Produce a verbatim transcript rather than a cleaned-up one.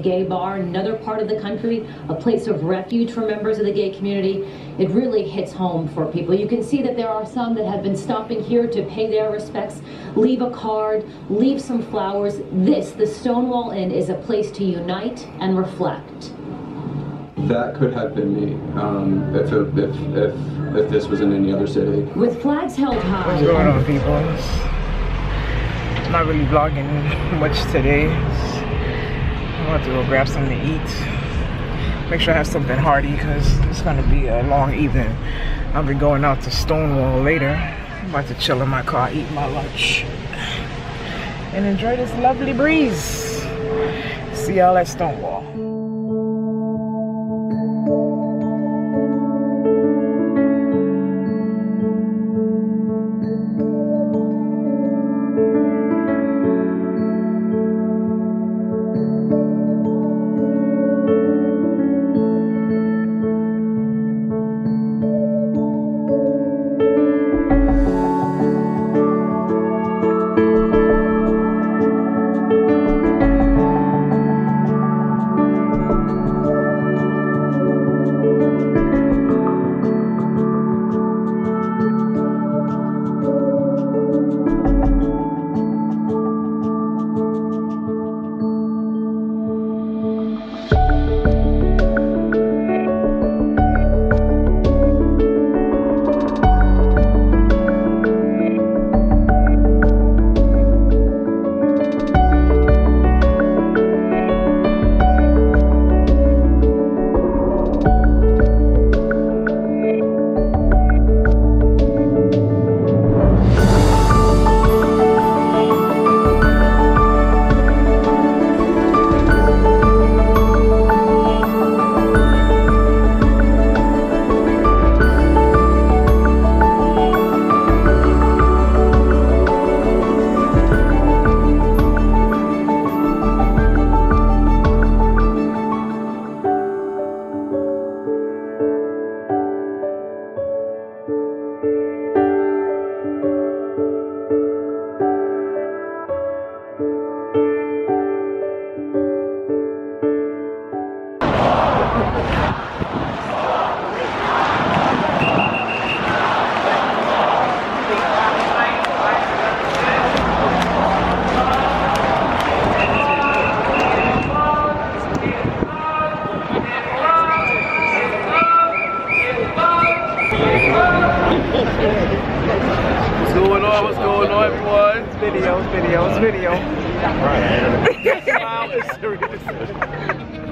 gay bar in another part of the country, a place of refuge for members of the gay community. It really hits home for people. You can see that there are some that have been stopping here to pay their respects, leave a card, leave some flowers. This, the Stonewall Inn, is a place to unite and reflect. That could have been me um, if, it, if, if, if this was in any other city. With flags held high. What's going on, people? I'm not really vlogging much today. I'm about to go grab something to eat. Make sure I have something hearty because it's going to be a long evening. I'll be going out to Stonewall later. I'm about to chill in my car, eat my lunch, and enjoy this lovely breeze. See y'all at Stonewall. What's going on? What's going on, everyone? It's video, it's video, it's video. Right. Smile is serious.